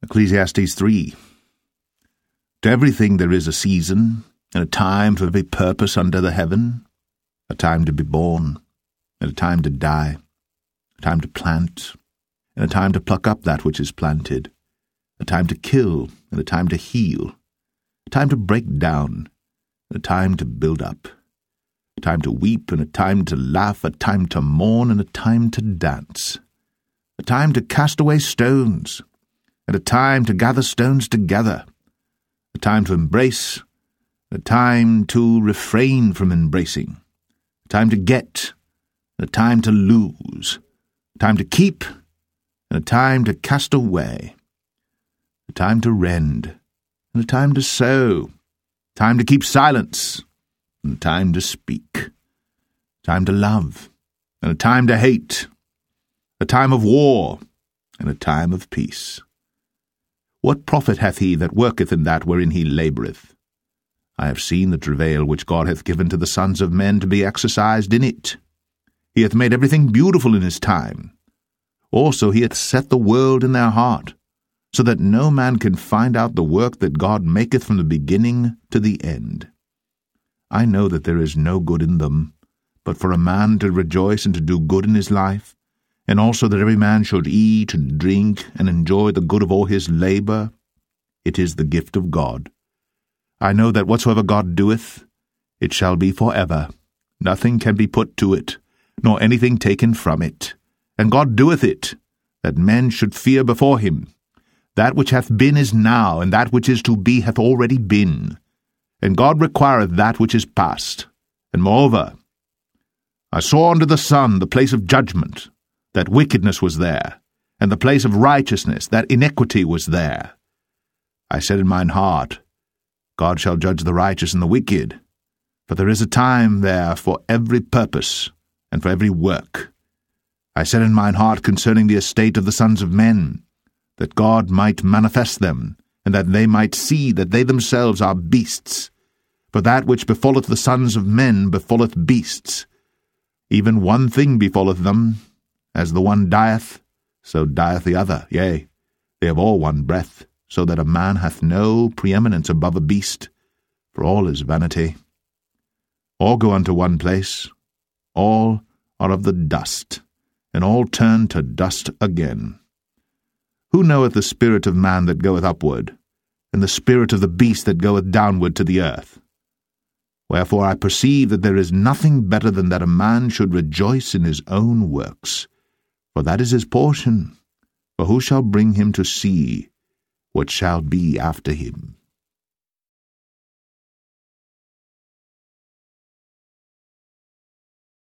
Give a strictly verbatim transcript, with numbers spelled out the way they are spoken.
Ecclesiastes three. To everything there is a season, and a time for every purpose under the heaven, a time to be born, and a time to die, a time to plant, and a time to pluck up that which is planted, a time to kill, and a time to heal, a time to break down, and a time to build up, a time to weep, and a time to laugh, a time to mourn, and a time to dance, a time to cast away stones, and a time to gather stones together, a time to embrace, and a time to refrain from embracing, a time to get, and a time to lose, a time to keep, and a time to cast away, a time to rend, and a time to sow, a time to keep silence, and a time to speak, a time to love, and a time to hate, a time of war, and a time of peace. What profit hath he that worketh in that wherein he laboureth? I have seen the travail which God hath given to the sons of men to be exercised in it. He hath made everything beautiful in his time. Also he hath set the world in their heart, so that no man can find out the work that God maketh from the beginning to the end. I know that there is no good in them, but for a man to rejoice and to do good in his life, and also that every man should eat and drink and enjoy the good of all his labour. It is the gift of God. I know that whatsoever God doeth, it shall be for ever. Nothing can be put to it, nor anything taken from it. And God doeth it, that men should fear before him. That which hath been is now, and that which is to be hath already been. And God requireth that which is past. And moreover, I saw under the sun the place of judgment, that wickedness was there, and the place of righteousness, that iniquity was there. I said in mine heart, God shall judge the righteous and the wicked, for there is a time there for every purpose, and for every work. I said in mine heart concerning the estate of the sons of men, that God might manifest them, and that they might see that they themselves are beasts. For that which befalleth the sons of men befalleth beasts. Even one thing befalleth them, as the one dieth, so dieth the other. Yea, they have all one breath, so that a man hath no preeminence above a beast, for all is vanity. All go unto one place, all are of the dust, and all turn to dust again. Who knoweth the spirit of man that goeth upward, and the spirit of the beast that goeth downward to the earth? Wherefore I perceive that there is nothing better than that a man should rejoice in his own works, for that is his portion. For who shall bring him to see what shall be after him?